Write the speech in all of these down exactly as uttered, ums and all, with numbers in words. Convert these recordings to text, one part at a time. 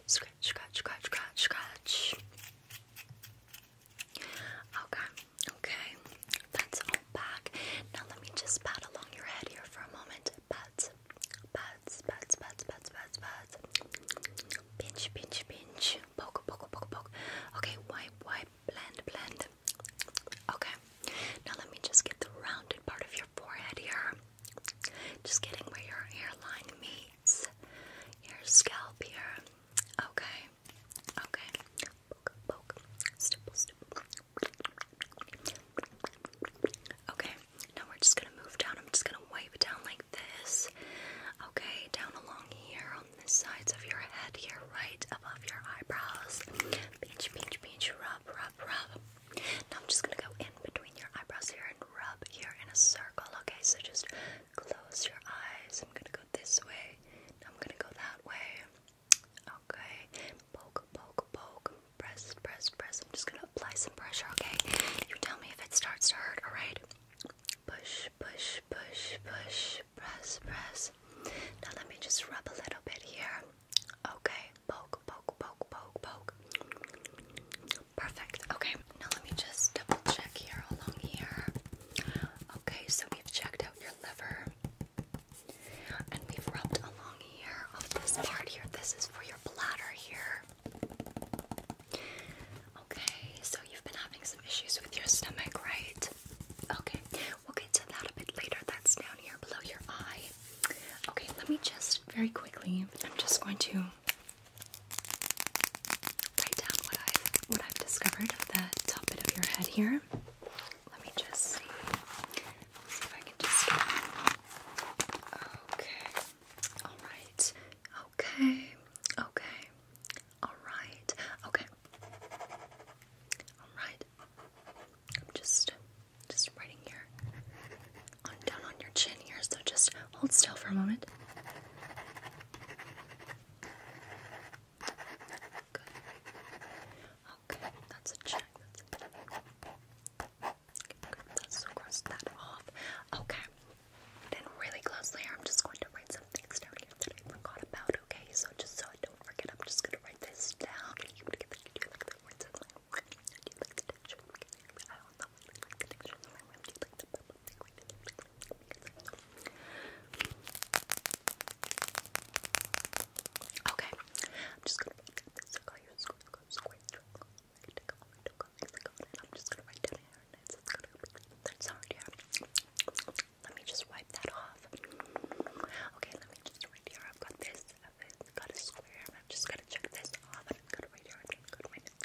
Scratch, scratch, scratch, scratch, scratch. Okay, okay. That's all back. Now let me just pat along your head here for a moment. Pat, pats, pats, pats, pats, pats, pats. Pinch, pinch, pinch. Poke, poke, poke, poke. Okay, wipe, wipe, blend, blend. Okay, now let me just get the rounded part of your forehead here. Just getting where your hairline meets your scalp here. Okay, okay. Poke, poke. Stipple, stipple. Okay, now we're just gonna move down. I'm just gonna wipe down like this. Okay, down along here on the sides of your head here, right above your eyebrows. Pinch, pinch, pinch, rub, rub, rub. Now I'm just gonna go in between your eyebrows here and rub here in a circle. Okay, so just close your eyes. I'm gonna go this way. Now I'm gonna go that way. Okay, poke, poke, poke. Press, press, press. I'm just gonna apply some pressure. Okay, you tell me if it starts to hurt. All right. Push, push, push, push. Press, press. Now let me just rub a little bit here. Okay, poke, poke, poke, poke, poke. Perfect. Okay, now let me just double check here along here. Okay, so we've checked out your liver. And we've rubbed along here of this part here. This is for your bladder here. Okay, so you've been having some issues with your stomach, right? Okay, we'll get to that a bit later. That's down here below your eye. Okay, let me just very quickly, I'm just going to write down what I've what I've discovered at the top bit of your head here. Let me just see. See if I can just okay. Alright. Okay. Okay. Alright. Okay. Alright. I'm just just writing here on down on your chin here, so just hold still for a moment. Good. Okay, that's a check. That's a check. Good. Let's cross that off. Okay. Then really closely here, I'm just going to write some things down here that I forgot about, okay? So just so I don't forget, I'm just gonna write this down. Okay, I'm just gonna write this. I'm just gonna write down here. That's hard, yeah. Let me just wipe that off. Okay, let me just right here. I've got this. I've got a square. I'm just gonna check this off. I've got it right here. I've got it right here.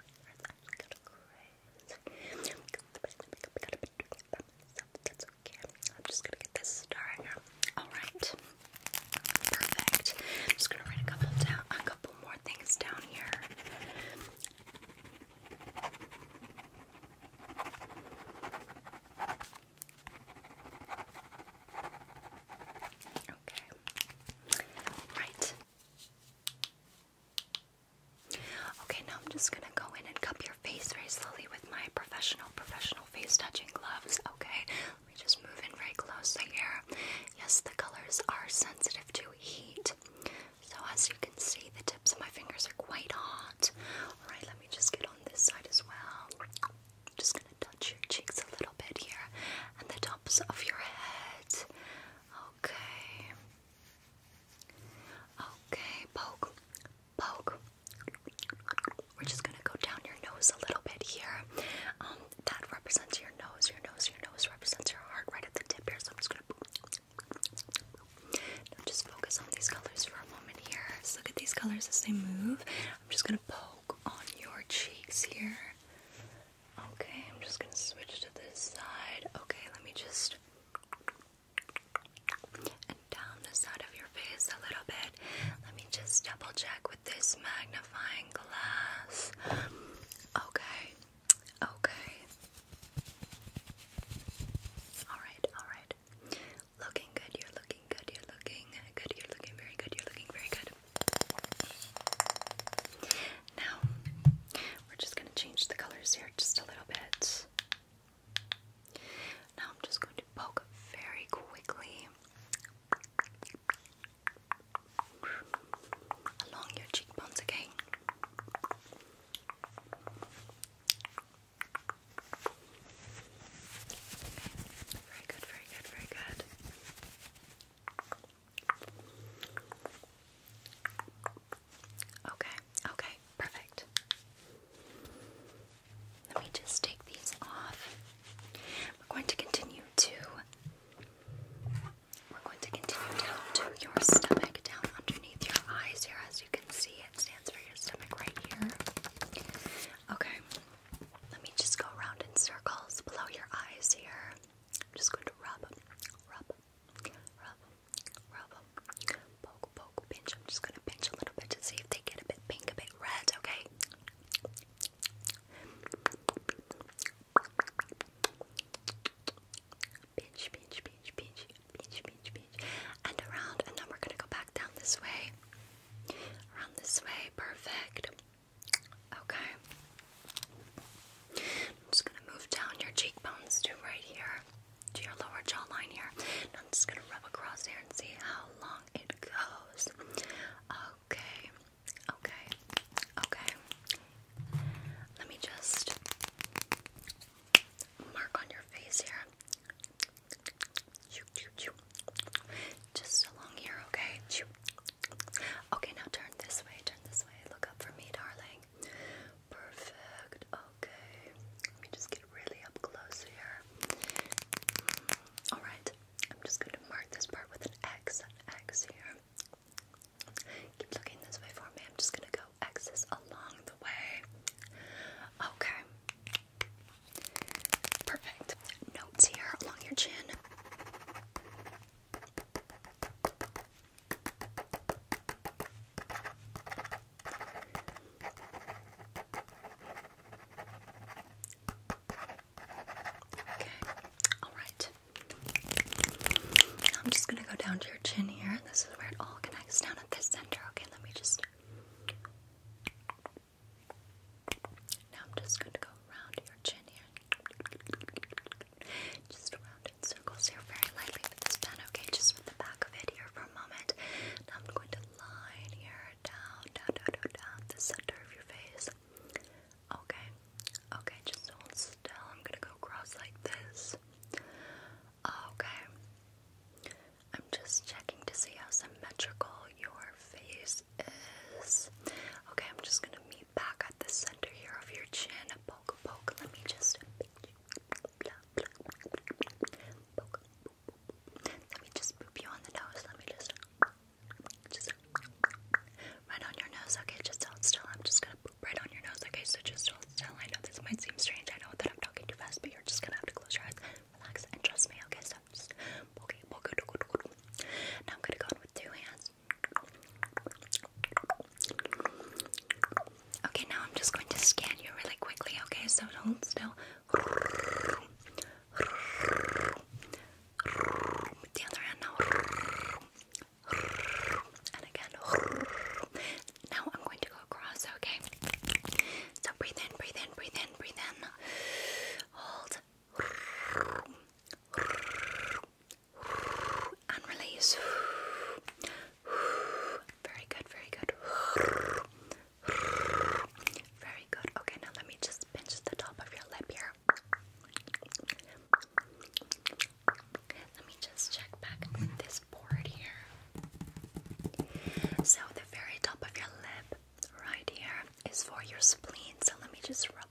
That's okay. I'm just gonna get this started. Alright. Perfect. I'm just gonna write a couple down a couple more things down here. Okay. Right. Okay, now I'm just gonna go in and cup your face very slowly with my professional, professional face touching gloves. Okay, let me just move in very closely here. Yes, the colors are sensitive to heat. So as you can see, the tips of my fingers are quite hot. Alright, let me just get on this side as well. Just gonna touch your cheeks a little bit here and the tops of your head. Okay. Okay, poke, poke. We're just gonna go down your nose a little bit here. Um, that represents your nose. Your nose, your nose represents your heart right at the tip here. So I'm just gonna now just focus on these colors for a moment here. So look at these colors as they move. I'm just gonna poke on your cheeks here. Okay, I'm just gonna switch to this side. Okay, let me just and down the side of your face a little bit. Let me just double check with this magnifying glass. Okay, okay. Alright, alright. Looking good, you're looking good, you're looking good, you're looking very good, you're looking very good. Now, we're just going to change the colors here just a little bit. Now I'm just going to poke very quickly along your cheekbones, okay? this way. Perfect. Okay. I'm just gonna move down your cheekbones to right here, to your lower jawline here. And I'm just gonna rub across here and see how long it goes. Okay. Okay. Okay. Let me just mark on your face here. Just along here, okay? Okay, now turn this way, turn this way. Look up for me, darling. Perfect. Okay. Let me just get really up close here. Alright. I'm just going to mark this part with an X. An X here. Keep looking this way for me. I'm just going to go X's along the way. Okay. Perfect. Notes here along your chin. Okay, alright. I'm just gonna go down to your chin here, and this is where it all connects down at this center. Okay, let me just. Now I'm just gonna go around your chin here. Just around in circles here, very lightly with this pen, okay? Just with the back of it here for a moment. Now I'm going to line here down, down, down, down, down the center of your face. Okay, okay, just hold still. I'm gonna go across like this. Okay. I'm just checking to see how symmetrical your face is. Okay, I'm just gonna meet back at the center here of your chin. Poke, poke. Let me just poke. Let me just boop you on the nose. Let me just just right on your nose. Okay, just hold still. I'm just gonna boop right on your nose. Okay, so just hold still. I know this might seem strange. I know that I'm talking too fast, but you're just gonna have to close your eyes, relax, and trust me. Okay, so just poke, poke, poke, poke. Now I'm gonna go in with two hands. Okay, now I'm just going to scan you really quickly. Okay, so hold still. The other hand now. And again. Now I'm going to go across, okay? So breathe in, breathe in, breathe in, breathe in. Hold. And release. Very good, very good. Very good. Okay, now let me just pinch the top of your lip here. Let me just check back this board here. So the very top of your lip right here is for your spleen. So let me just rub